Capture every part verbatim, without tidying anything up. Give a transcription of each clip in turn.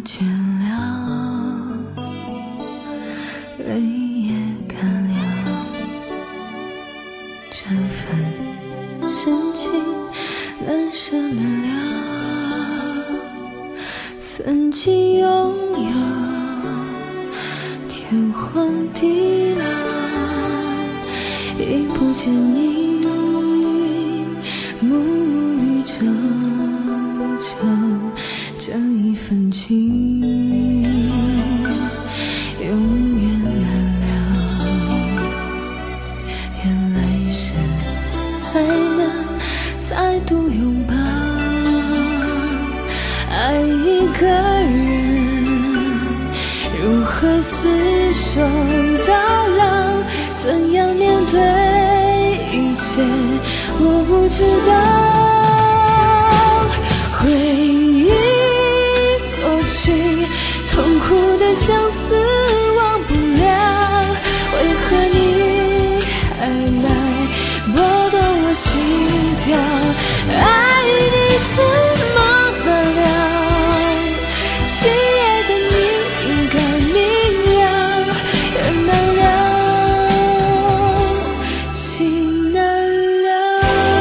倦了，泪也干了，这份深情难舍得了。曾经拥有天荒地老，已不见你暮暮与朝朝，这一份情永远难了。愿来生还能再度拥抱，爱一个人如何厮守到老，怎样面对一切我不知道。回忆过去，痛苦的相思忘不了，为何你还来拨动我心跳？爱你怎么难了？今夜的你应该明了，人难了，情难了。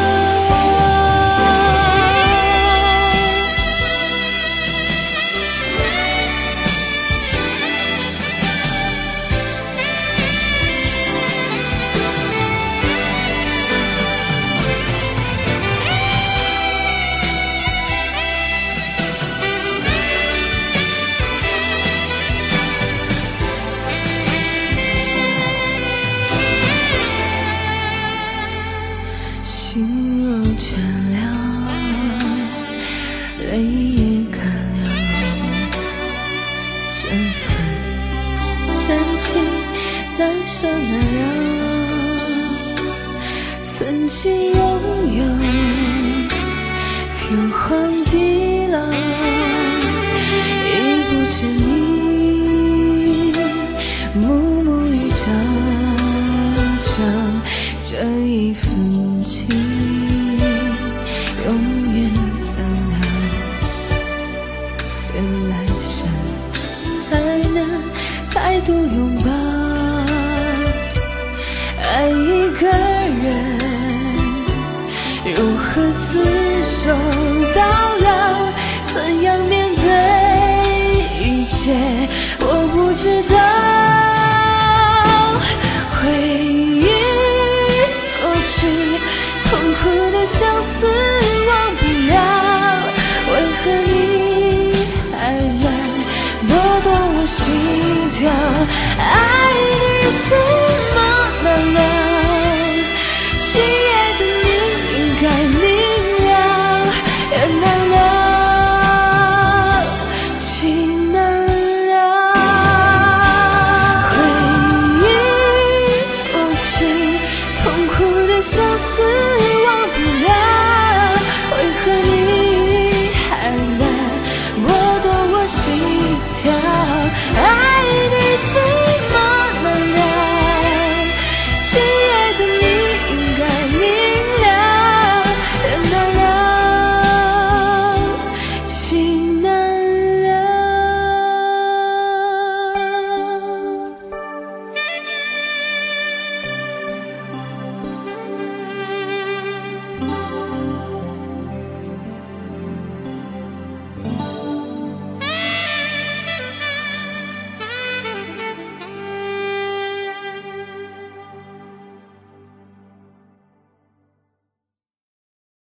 心若倦了，泪也干了，这份深情难舍难了。曾经拥有天荒地老，已不见你暮暮与朝朝，这一份情永远难了。愿来生还能再度拥抱，爱一个人如何厮守到老，怎样面对一切我不知道。回忆过去，痛苦的相思忘不了，为何你还来拨动我心跳？爱你怎么难了？今夜的你应该明了，人难了，情难了。回忆过去，痛苦的相思忘不了，为何你还来拨动我心跳？爱你怎